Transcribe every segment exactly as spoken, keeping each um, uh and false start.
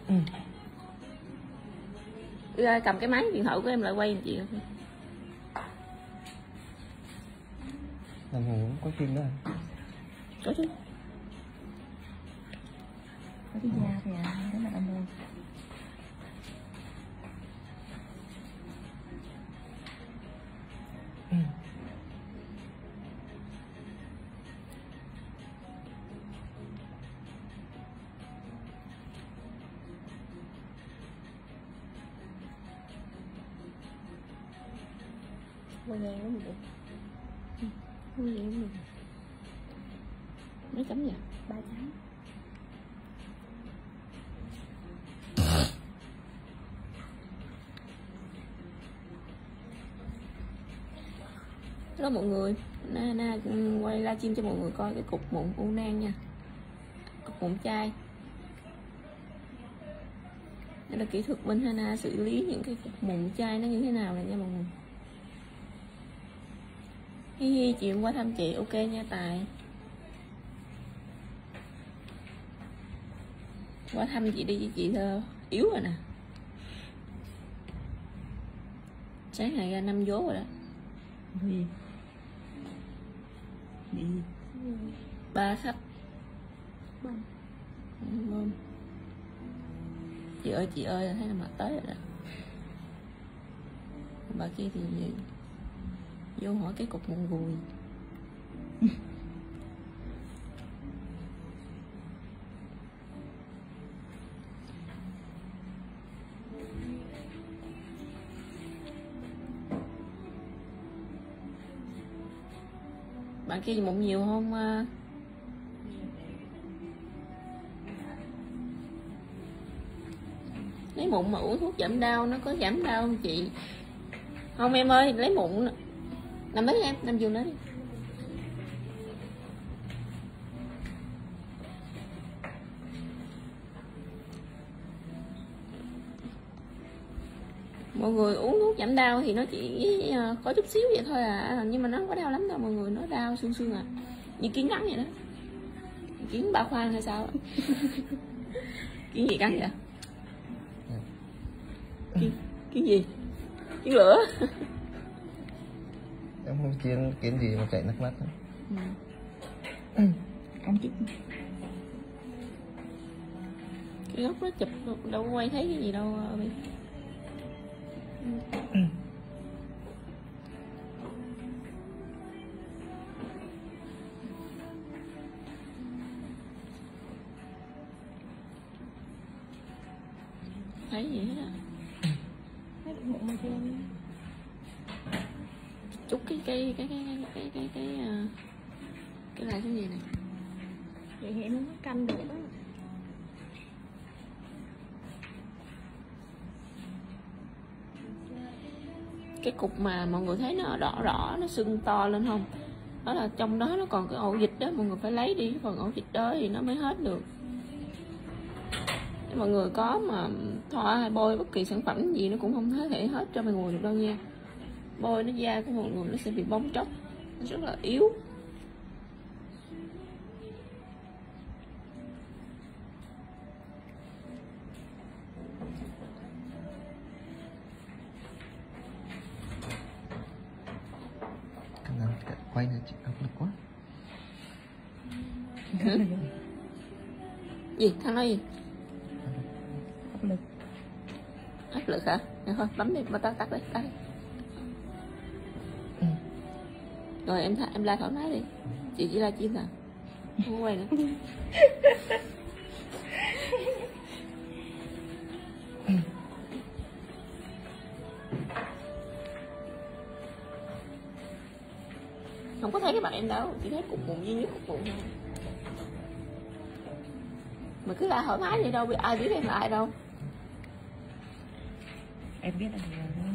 Ừ. Ra cầm cái máy điện thoại của em lại quay chị. Đồng hồ có phim đó hả? Có chứ. Có cái da kìa, cái mặt âm môi. Ừ. Quay ngang nó được. Quay ngang nó được. Mấy chấm vậy? Ba chấm. Đó mọi người, na na quay livestream cho mọi người coi cái cục mụn u nang nha, cục mụn chai. Đây là kỹ thuật bên Hana xử lý những cái cục mụn chai nó như thế nào này nha mọi người. Hi hi, chị qua thăm chị, ok nha Tài. Qua thăm chị đi, chị thơ yếu rồi nè. Sáng ngày ra năm vố rồi đó. Gì? Gì? Ba khách. Bông. Bông. Chị ơi chị ơi, thấy là mặt tới rồi đó. Bà kia thì gì? Vô hỏi cái cục mụn gùi. Bạn kia mụn nhiều không? Lấy mụn mà uống thuốc giảm đau nó có giảm đau không chị? Không em ơi, lấy mụn nằm đấy em, nằm giường đó đi. Mọi người uống thuốc giảm đau thì nó chỉ có chút xíu vậy thôi à, nhưng mà nó không có đau lắm đâu mọi người, nó đau xương xương à, như kiến cắn vậy đó. Kiến ba khoang hay sao? Kiến gì cắn vậy? Kiến, kiến gì? Kiến lửa. Em không kiến kiến gì mà chảy nước mắt. Ừ. Ừ. Anh chích. Cái góc nó chụp đâu có quay thấy cái gì đâu Bi. Ừ. Thấy gì hết à? Thấy được mụn mà chưa? Chút cái cái cái cái cái cái cái cái cái, cái là cái gì này? Vậy thì em không có canh được đó. Cái cục mà mọi người thấy nó đỏ đỏ, nó sưng to lên không? Đó là trong đó nó còn cái ổ dịch đó, mọi người phải lấy đi phần ổ dịch đó thì nó mới hết được. Nếu mọi người có mà thoa hay bôi bất kỳ sản phẩm gì nó cũng không có thể hết cho mọi người được đâu nha. Bôi nó da của mọi người nó sẽ bị bong tróc, nó rất là yếu. Quay này chị áp lực quá. Gì? Thằng nói gì? Áp lực. Áp lực hả? Để thôi, bấm đi, bắt tắt tắt đi, tắt đi. Ừ. Rồi em em la thoải mái đi. Chị chỉ la chim à? Không có quay nữa. Không có thấy cái mặt em đâu, chỉ thấy cục bụng duy nhất cục bụng thôi. Mà cứ la thoải mái vậy đâu, ai biết em là ai đâu. Em biết là được rồi.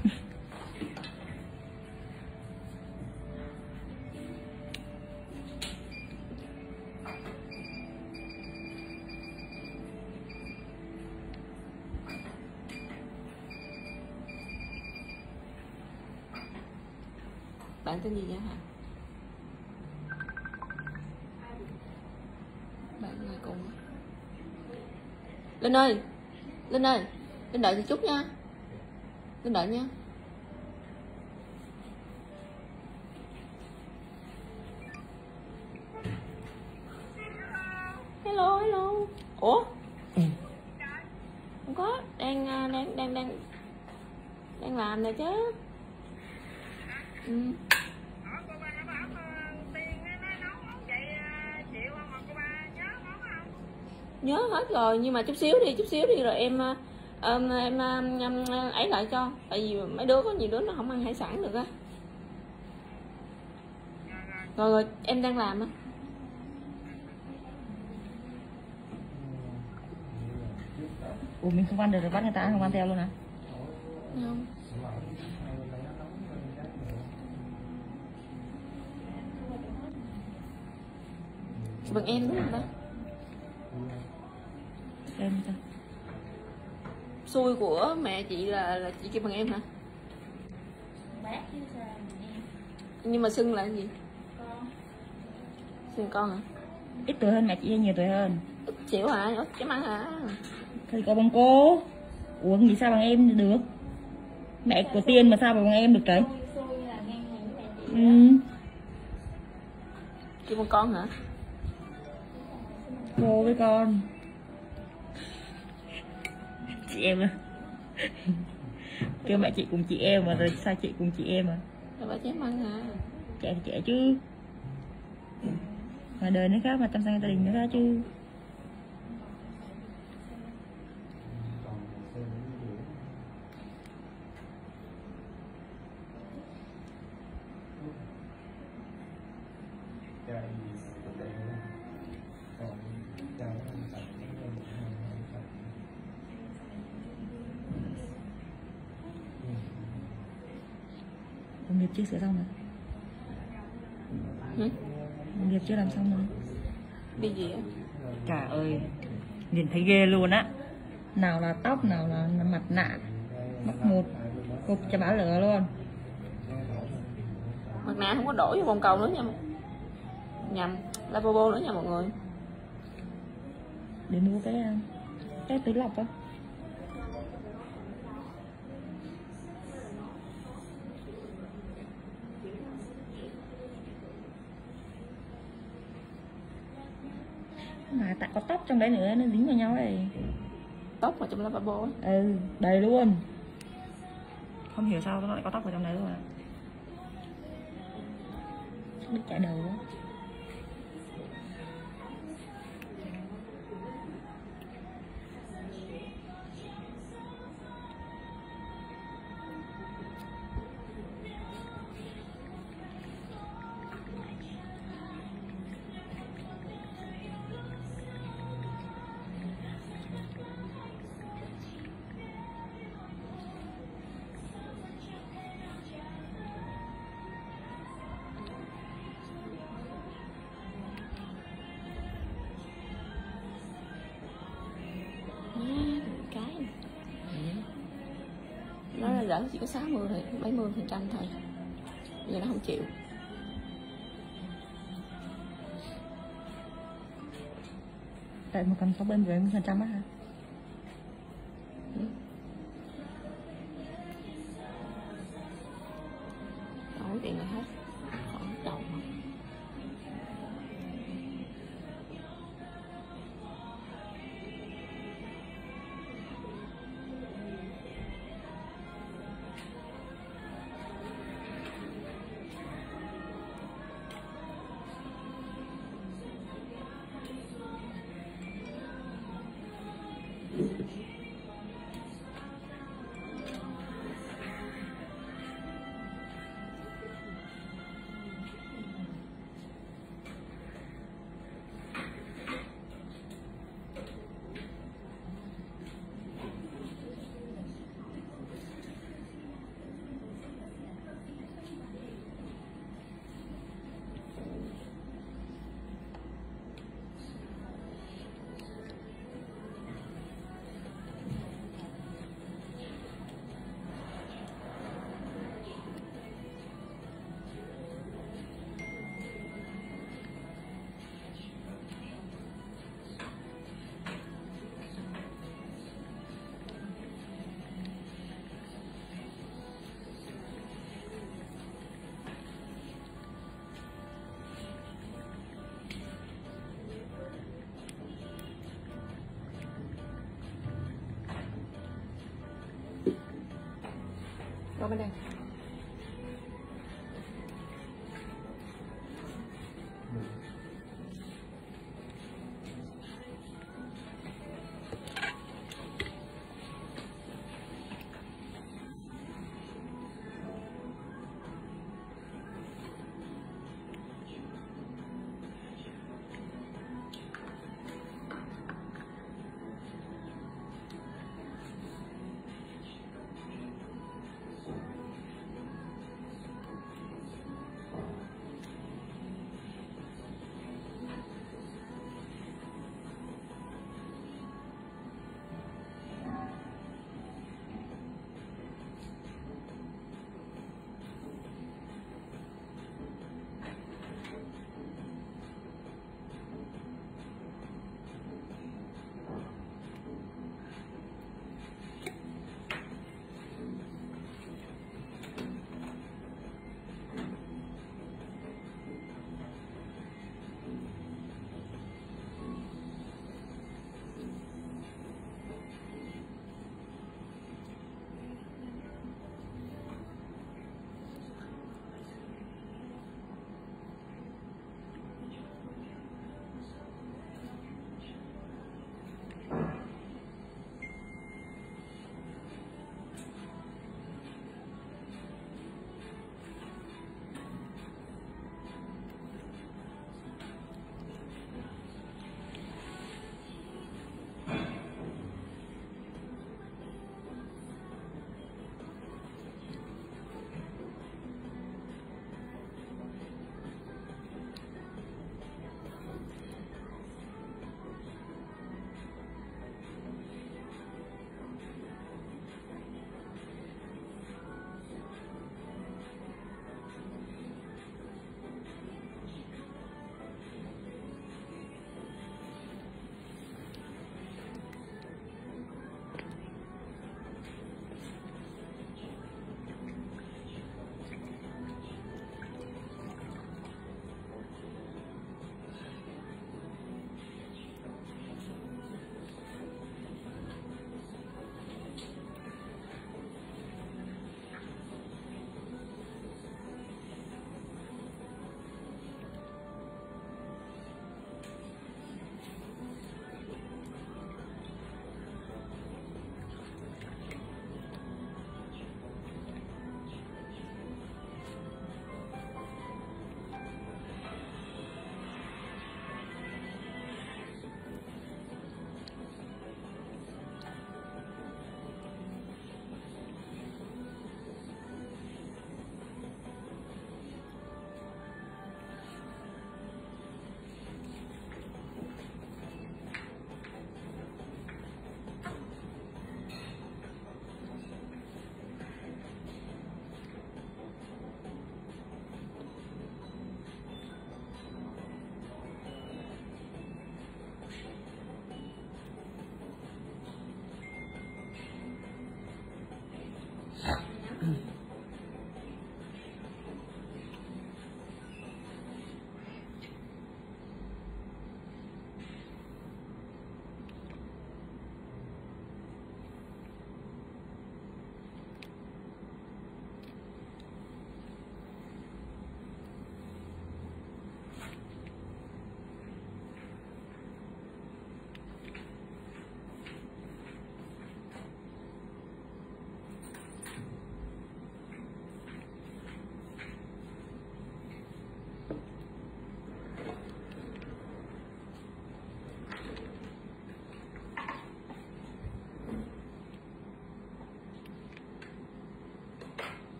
Bạn tên gì vậy hả? Bạn ngồi cùng. Linh ơi, Linh ơi, Linh đợi chị chút nha. Linh đợi nha. Hello, hello. Ủa? Ừ. Không có, đang đang đang đang đang làm này chứ. Ừ. Nhớ hết rồi, nhưng mà chút xíu đi, chút xíu đi rồi em um, em um, ấy lại cho. Tại vì mấy đứa có nhiều đứa nó không ăn hải sản được á. Rồi rồi, em đang làm á. Ủa mình không ăn được rồi bắt người ta ăn không ăn theo luôn hả? Không. Bằng em đúng không ta? Em sao? Xui của mẹ chị là là chị kêu bằng em hả? Bác chứ sao em. Nhưng mà xưng là cái gì? Con. Xưng con hả? Ít tuổi hơn mẹ chị hay nhiều tuổi hơn? Ít xỉu hả? Ít chém ăn hả? Thì có bằng cô. Ủa nghĩ sao bằng em được? Mẹ của Tiên mà sao bằng em được trời? Ừ. Kêu bằng con hả? Cô với con. Chị em à? Kêu mẹ chị cùng chị em mà rồi sao chị cùng chị em à? Rồi bà chém ăn hả? Trẻ thì trẻ chứ. Mà đời nó khác mà tâm sang gia đình nó khác chứ. Đồng nghiệp chưa sửa xong rồi. Ừ? Đồng nghiệp chưa làm xong rồi. Đi gì á? Trời ơi, nhìn thấy ghê luôn á. Nào là tóc, nào là mặt nạ. Bắt một cục cho bả lửa luôn. Mặt nạ không có đổ vô bồn cầu nữa nha. Nhầm, lavabo nữa nha mọi người. Để mua cái cái túi lọc á. Mà tại có tóc trong đấy nữa nó dính vào nhau đây. Tóc vào trong lavabo á. Ừ, đầy luôn. Không hiểu sao nó lại có tóc vào trong đấy luôn à. Biết chạy đầu á. Cái nó là lỡ chỉ có sáu mươi thôi, bảy mươi phần trăm thôi. Giờ nó không chịu. Tại một trăm sáu mươi bảy mươi phần trăm á hả? Ừ. Không có tiền là hết. Khoảng đầu mà. qua bên đây.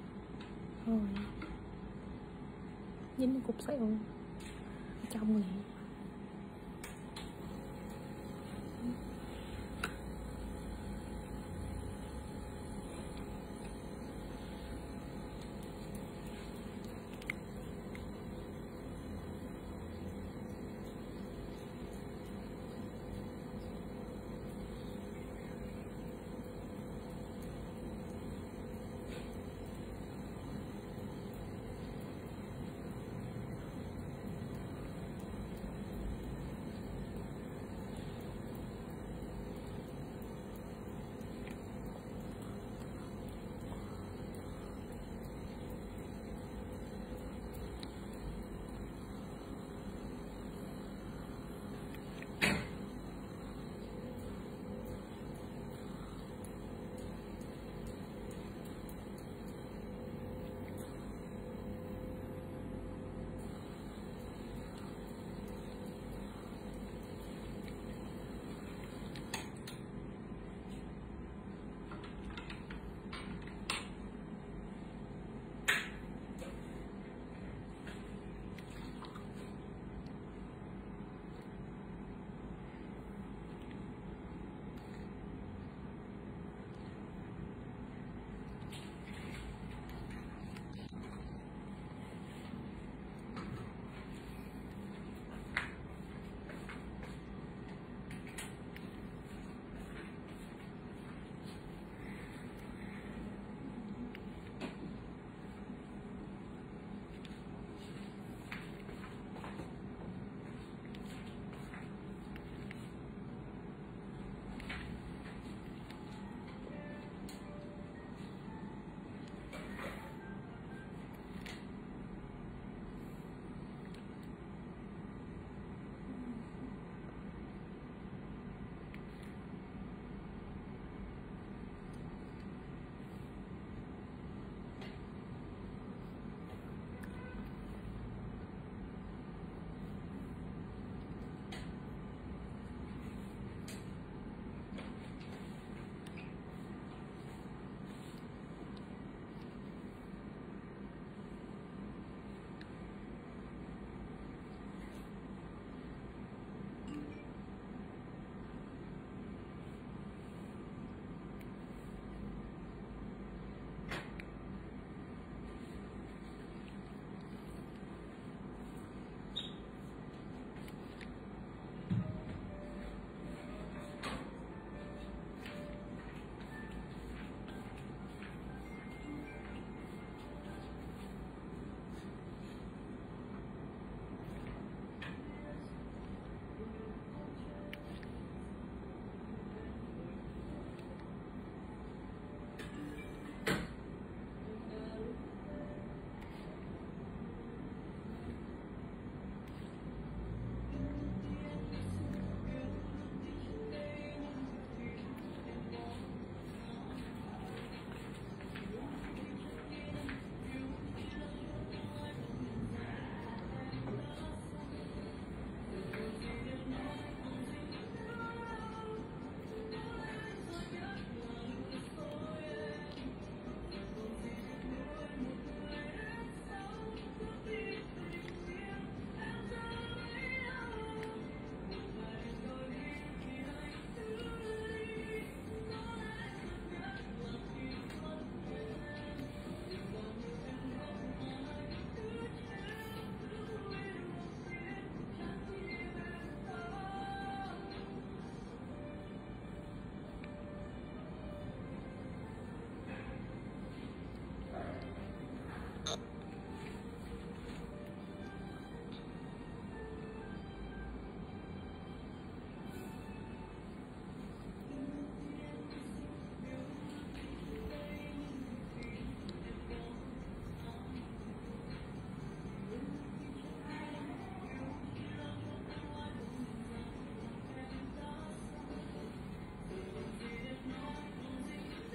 Rồi dính cục sẹo trong này.